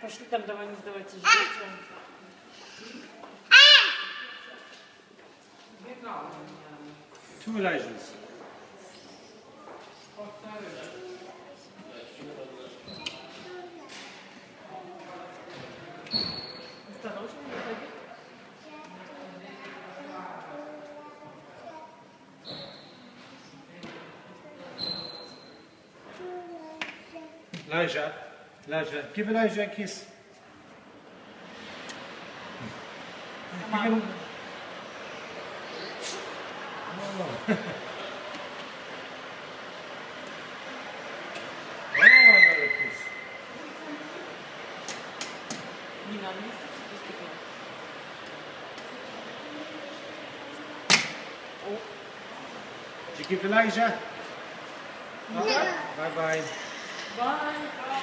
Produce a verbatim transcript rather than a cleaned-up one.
Пошли там, давай не сдавайте детям. Two Elijahs. Осторожно, не ходи. Elijah, Elijah, give Elijah a kiss. Give him. Oh. Oh, another kiss. Не надо, не стучи, стекло. О. Did you give Elijah? Yeah. Bye bye. Bye.